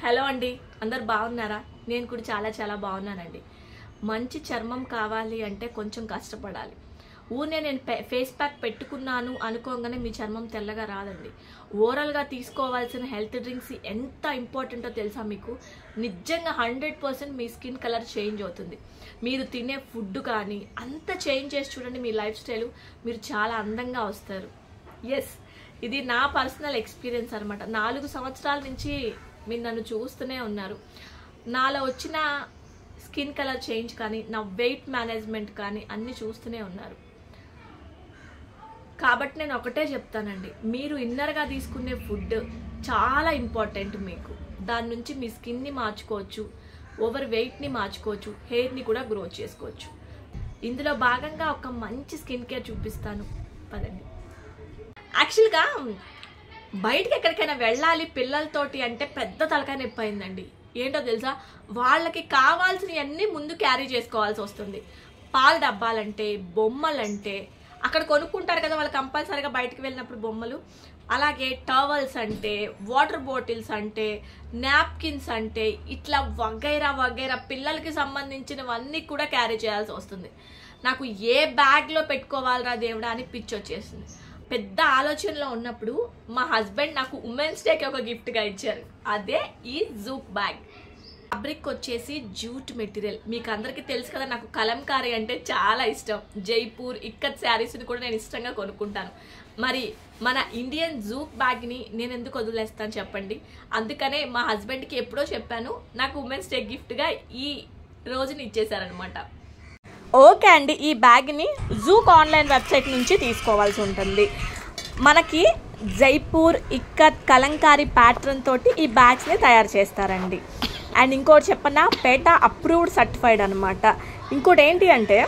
Hello అండి, అందరు బాగున్నారా? నేను కూడా చాలా చాలా బాగున్నానండి. మంచి చర్మం కావాలి అంటే కొంచెం కష్టపడాలి. ఊనే నేను ఫేస్ ప్యాక్ పెట్టుకున్నాను అనుకోగానే మీ చర్మం తెల్లగా రాదండి. ఓవరాల్గా తీసుకోవాల్సిన హెల్త్ డ్రింక్స్ ఎంత ఇంపార్టెంటో తెలుసా మీకు? నిజంగా 100% మీ స్కిన్ కలర్ చేంజ్ అవుతుంది. మీరు తినే ఫుడ్ కానీ అంత చేంజ్ చేసి చూడండి మీ లైఫ్ స్టైల్, మీరు చాలా అందంగా వస్తారు. ఎస్, ఇది నా పర్సనల్ ఎక్స్పీరియన్స్ అనమాట. 4 సంవత్సరాల నుంచి మీరు నన్ను చూస్తూనే ఉన్నారు. నాలో వచ్చిన స్కిన్ కలర్ చేంజ్ కానీ నా వెయిట్ మేనేజ్మెంట్ కానీ అన్నీ చూస్తూనే ఉన్నారు. కాబట్టి నేను ఒకటే చెప్తానండి, మీరు ఇన్నర్గా తీసుకునే ఫుడ్ చాలా ఇంపార్టెంట్. మీకు దాని నుంచి మీ స్కిన్ని మార్చుకోవచ్చు, ఓవర్ వెయిట్ని మార్చుకోవచ్చు, హెయిర్ని కూడా గ్రో చేసుకోవచ్చు. ఇందులో భాగంగా ఒక మంచి స్కిన్ కేర్ చూపిస్తాను, పదండి. యాక్చువల్గా బయటికి ఎక్కడికైనా వెళ్ళాలి పిల్లలతోటి అంటే పెద్ద తలకాయ నొప్పి అయిందండి. ఏంటో తెలుసా, వాళ్ళకి కావాల్సినవన్నీ ముందు క్యారీ చేసుకోవాల్సి వస్తుంది. పాల డబ్బాలంటే, బొమ్మలంటే అక్కడ కొనుక్కుంటారు కదా వాళ్ళు కంపల్సరీగా బయటకు వెళ్ళినప్పుడు బొమ్మలు. అలాగే టవల్స్ అంటే, వాటర్ బాటిల్స్ అంటే, నాప్కిన్స్ అంటే, ఇట్లా వగైరా వగైరా పిల్లలకి సంబంధించినవన్నీ కూడా క్యారీ చేయాల్సి వస్తుంది. నాకు ఏ బ్యాగ్లో పెట్టుకోవాలరా దేవుడా అని పిచ్చి వచ్చేసింది. పెద్ద ఆలోచనలో ఉన్నప్పుడు మా హస్బెండ్ నాకు ఉమెన్స్ డేకి ఒక గిఫ్ట్గా ఇచ్చారు. అదే ఈ జూక్ బ్యాగ్. ఫ్యాబ్రిక్ వచ్చేసి జూట్ మెటీరియల్. మీకు అందరికీ తెలుసు కదా, నాకు కలంకారీ అంటే చాలా ఇష్టం. జైపూర్ ఇక్కత్ శారీస్ని కూడా నేను ఇష్టంగా కొనుక్కుంటాను. మరి మన ఇండియన్ జూక్ బ్యాగ్ని నేను ఎందుకు వదిలేస్తాను చెప్పండి. అందుకనే మా హస్బెండ్కి ఎప్పుడో చెప్పాను, నాకు ఉమెన్స్ డే గిఫ్ట్గా ఈ రోజుని ఇచ్చేసారనమాట. ఓకే అండి, ఈ బ్యాగ్ని జూక్ ఆన్లైన్ వెబ్సైట్ నుంచి తీసుకోవాల్సి ఉంటుంది. మనకి జైపూర్ ఇక్కత్ కలంకారీ ప్యాటర్న్ తోటి ఈ బ్యాగ్స్ని తయారు చేస్తారండి. అండ్ ఇంకోటి చెప్పన్నా, పేటా అప్రూవ్డ్ సర్టిఫైడ్ అనమాట. ఇంకోటి ఏంటి అంటే,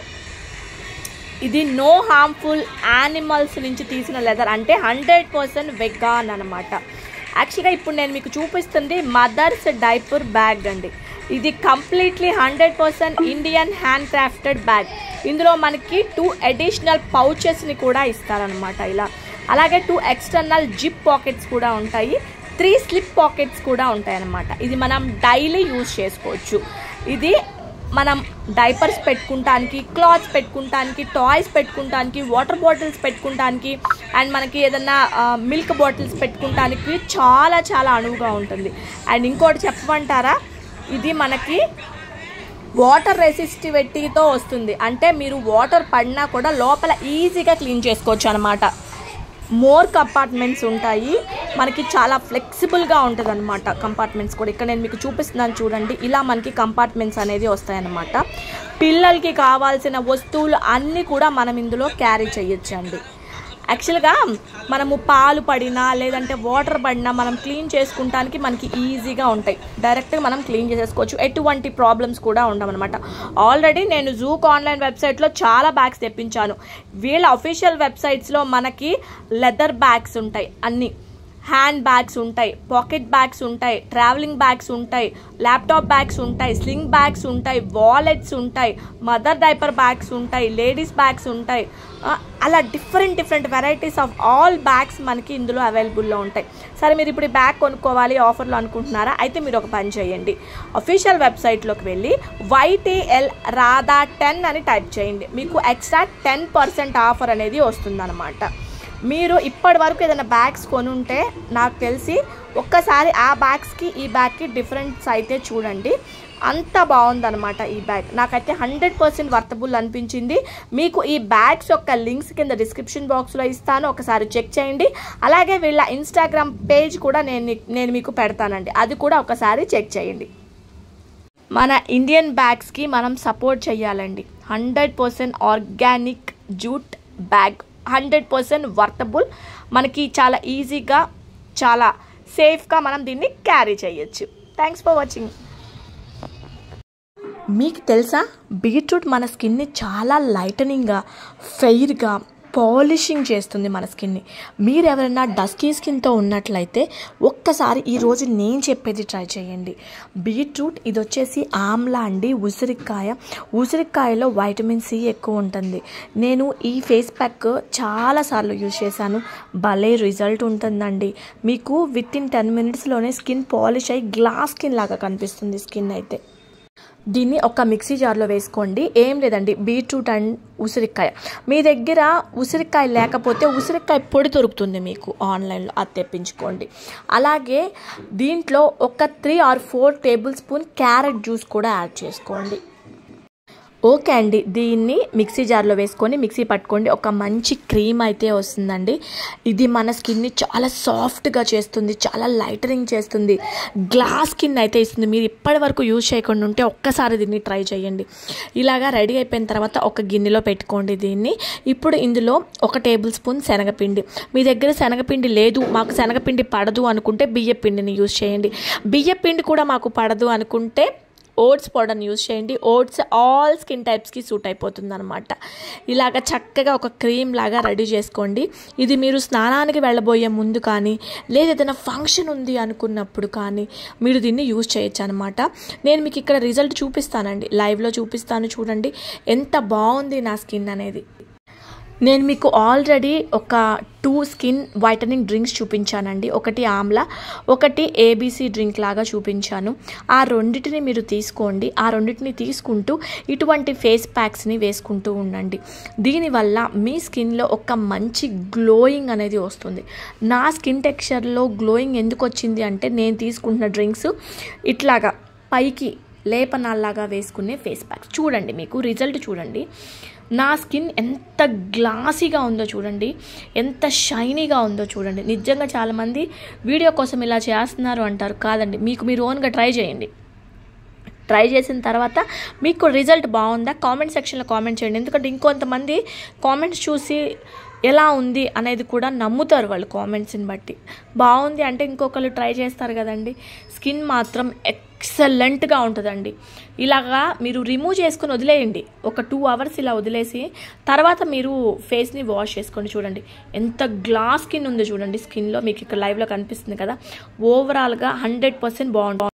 ఇది నో హార్మ్ఫుల్ యానిమల్స్ నుంచి తీసిన లెదర్, అంటే 100% వెగాన్ అనమాట. యాక్చువల్గా ఇప్పుడు నేను మీకు చూపిస్తుంది మదర్స్ డైపర్ బ్యాగ్ అండి. ఇది completely 100% Indian handcrafted bag. ఇందులో మనకి 2 అడిషనల్ పౌచెస్ని కూడా ఇస్తారనమాట ఇలా. అలాగే 2 ఎక్స్టర్నల్ జిప్ పాకెట్స్ కూడా ఉంటాయి, 3 స్లిప్ పాకెట్స్ కూడా ఉంటాయి అన్నమాట. ఇది మనం డైలీ యూజ్ చేసుకోవచ్చు. ఇది మనం డైపర్స్ పెట్టుకుంటానికి, క్లాత్స్ పెట్టుకుంటానికి, టాయ్స్ పెట్టుకుంటానికి, వాటర్ బాటిల్స్ పెట్టుకుంటానికి, అండ్ మనకి ఏదన్నా మిల్క్ బాటిల్స్ పెట్టుకుంటానికి చాలా చాలా అనువుగా ఉంటుంది. అండ్ ఇంకోటి చెప్పమంటారా, ఇది మనకి వాటర్ రెసిస్టివిటీతో వస్తుంది. అంటే మీరు వాటర్ పడినా కూడా లోపల ఈజీగా క్లీన్ చేసుకోవచ్చు అనమాట. మోర్ కంపార్ట్మెంట్స్ ఉంటాయి, మనకి చాలా ఫ్లెక్సిబుల్గా ఉంటుంది అనమాట. కంపార్ట్మెంట్స్ కూడా ఇక్కడ నేను మీకు చూపిస్తున్నాను చూడండి. ఇలా మనకి కంపార్ట్మెంట్స్ అనేది వస్తాయన్నమాట. పిల్లలకి కావాల్సిన వస్తువులు అన్నీ కూడా మనం ఇందులో క్యారీ చేయొచ్చు అండి. యాక్చువల్గా మనము పాలు పడినా లేదంటే వాటర్ పడినా మనం క్లీన్ చేసుకుంటానికి మనకి ఈజీగా ఉంటాయి. డైరెక్ట్గా మనం క్లీన్ చేసేసుకోవచ్చు, ఎటువంటి ప్రాబ్లమ్స్ కూడా ఉండవన్నమాట. ఆల్రెడీ నేను జూక్ ఆన్లైన్ వెబ్సైట్లో చాలా బ్యాగ్స్ తెప్పించాను. వీళ్ళ అఫీషియల్ వెబ్సైట్స్లో మనకి లెదర్ బ్యాగ్స్ ఉంటాయి, అన్నీ హ్యాండ్ బ్యాగ్స్ ఉంటాయి, పాకెట్ బ్యాగ్స్ ఉంటాయి, ట్రావెలింగ్ బ్యాగ్స్ ఉంటాయి, ల్యాప్టాప్ బ్యాగ్స్ ఉంటాయి, స్లింగ్ బ్యాగ్స్ ఉంటాయి, వాలెట్స్ ఉంటాయి, మదర్ డైపర్ బ్యాగ్స్ ఉంటాయి, లేడీస్ బ్యాగ్స్ ఉంటాయి. అలా different varieties of all bags మనకి ఇందులో అవైలబుల్లో ఉంటాయి. సరే, మీరు ఇప్పుడు ఈ బ్యాగ్ కొనుక్కోవాలి ఆఫర్లో అనుకుంటున్నారా? అయితే మీరు ఒక పని చేయండి, అఫీషియల్ వెబ్సైట్లోకి వెళ్ళి YTL రాధా 10 అని టైప్ చేయండి. మీకు ఎక్స్ట్రా 10% ఆఫర్ అనేది వస్తుందన్నమాట. మీరు ఇప్పటి వరకు ఏదైనా బ్యాగ్స్ కొనుంటే నాకు తెలిసి ఒక్కసారి ఆ బ్యాగ్స్కి ఈ బ్యాగ్కి డిఫరెన్స్ అయితే చూడండి. అంత బాగుందన్నమాట ఈ బ్యాగ్. నాకైతే 100% వర్తబుల్ అనిపించింది. మీకు ఈ బ్యాగ్స్ యొక్క లింక్స్ కింద డిస్క్రిప్షన్ బాక్స్లో ఇస్తాను, ఒకసారి చెక్ చేయండి. అలాగే వీళ్ళ ఇన్స్టాగ్రామ్ పేజ్ కూడా నేను మీకు పెడతానండి, అది కూడా ఒకసారి చెక్ చేయండి. మన ఇండియన్ బ్యాగ్స్కి మనం సపోర్ట్ చేయాలండి. 100% ఆర్గానిక్ జూట్ బ్యాగ్, 100% వర్తబుల్. మనకి చాలా ఈజీగా చాలా సేఫ్గా మనం దీన్ని క్యారీ చేయొచ్చు. Thanks for watching. మీకు తెలుసా, బీట్రూట్ మన స్కిన్ని చాలా లైటనింగ్గా, ఫెయిర్గా, పాలిషింగ్ చేస్తుంది మన స్కిన్ని. మీరు ఎవరైనా డస్కీ స్కిన్తో ఉన్నట్లయితే ఒక్కసారి ఈరోజు నేను చెప్పేది ట్రై చేయండి. బీట్రూట్, ఇది వచ్చేసి ఆమ్లా అండి, ఉసిరికాయలో వైటమిన్ సి ఎక్కువ ఉంటుంది. నేను ఈ ఫేస్ ప్యాక్ చాలాసార్లు యూజ్ చేశాను, భలే రిజల్ట్ ఉంటుందండి. మీకు విత్ ఇన్ 10 minutesలోనే స్కిన్ పాలిష్ అయ్యి గ్లాస్ స్కిన్ లాగా కనిపిస్తుంది స్కిన్ అయితే. దీన్ని ఒక మిక్సీ జార్లో వేసుకోండి. ఏం లేదండి, బీట్రూట్ అండ్ ఉసిరికాయ. మీ దగ్గర ఉసిరికాయ లేకపోతే ఉసిరికాయ పొడి దొరుకుతుంది మీకు ఆన్లైన్లో, అది తెప్పించుకోండి. అలాగే దీంట్లో ఒక 3 or 4 tablespoon క్యారెట్ జ్యూస్ కూడా యాడ్ చేసుకోండి. ఓకే అండి, దీన్ని మిక్సీ జార్లో వేసుకొని మిక్సీ పట్టుకోండి. ఒక మంచి క్రీమ్ అయితే వస్తుందండి. ఇది మన స్కిన్ని చాలా సాఫ్ట్గా చేస్తుంది, చాలా లైటనింగ్ చేస్తుంది, గ్లాస్ స్కిన్ అయితే ఇస్తుంది. మీరు ఇప్పటి వరకు యూజ్ చేయకుండా ఉంటే ఒక్కసారి దీన్ని ట్రై చేయండి. ఇలాగా రెడీ అయిపోయిన తర్వాత ఒక గిన్నెలో పెట్టుకోండి దీన్ని. ఇప్పుడు ఇందులో 1 tablespoon శనగపిండి. మీ దగ్గర శనగపిండి లేదు, మాకు శనగపిండి పడదు అనుకుంటే బియ్యపిండిని యూజ్ చేయండి. బియ్యపిండి కూడా మాకు పడదు అనుకుంటే ఓట్స్ పౌడర్ని యూజ్ చేయండి. ఓట్స్ ఆల్ స్కిన్ టైప్స్కి సూట్ అయిపోతుంది అనమాట. ఇలాగ చక్కగా ఒక క్రీమ్ లాగా రెడీ చేసుకోండి. ఇది మీరు స్నానానికి వెళ్ళబోయే ముందు కానీ, లేదా ఏదైనా ఫంక్షన్ ఉంది అనుకున్నప్పుడు కానీ మీరు దీన్ని యూజ్ చేయొచ్చు అనమాట. నేను మీకు ఇక్కడ రిజల్ట్ చూపిస్తానండి, లైవ్లో చూపిస్తాను, చూడండి ఎంత బాగుంది నా స్కిన్ అనేది. నేను మీకు ఆల్రెడీ ఒక 2 స్కిన్ వైటనింగ్ డ్రింక్స్ చూపించానండి. ఒకటి ఆమ్లా, ఒకటి ఏబీసీ డ్రింక్ లాగా చూపించాను. ఆ రెండింటిని మీరు తీసుకోండి. ఆ రెండింటిని తీసుకుంటూ ఇటువంటి ఫేస్ ప్యాక్స్ని వేసుకుంటూ ఉండండి. దీనివల్ల మీ స్కిన్లో ఒక మంచి గ్లోయింగ్ అనేది వస్తుంది. నా స్కిన్ టెక్స్చర్లో గ్లోయింగ్ ఎందుకు వచ్చింది అంటే, నేను తీసుకుంటున్న డ్రింక్స్ ఇట్లాగా పైకి లేపనాల్లాగా వేసుకునే ఫేస్ ప్యాక్స్. చూడండి, మీకు రిజల్ట్ చూడండి. నా స్కిన్ ఎంత గ్లాసీగా ఉందో చూడండి, ఎంత షైనీగా ఉందో చూడండి. నిజంగా చాలామంది వీడియో కోసం ఇలా చేస్తున్నారు అంటారు, కాదండి, మీకు మీరు ఓన్గా ట్రై చేయండి. ట్రై చేసిన తర్వాత మీకు రిజల్ట్ బాగుందా కామెంట్ సెక్షన్లో కామెంట్ చేయండి. ఎందుకంటే ఇంకొంతమంది కామెంట్స్ చూసి ఎలా ఉంది అనేది కూడా నమ్ముతారు వాళ్ళు కామెంట్స్ని బట్టి. బాగుంది అంటే ఇంకొకరు ట్రై చేస్తారు కదండి. స్కిన్ మాత్రం ఎక్సలెంట్గా ఉంటుందండి. ఇలాగా మీరు రిమూవ్ చేసుకుని వదిలేయండి, ఒక 2 hours ఇలా వదిలేసి తర్వాత మీరు ఫేస్ని వాష్ చేసుకోండి. చూడండి ఎంత గ్లాస్ స్కిన్ ఉందో చూడండి స్కిన్లో, మీకు ఇక్కడ లైవ్లో కనిపిస్తుంది కదా. ఓవరాల్గా 100% బాగుంటుంది.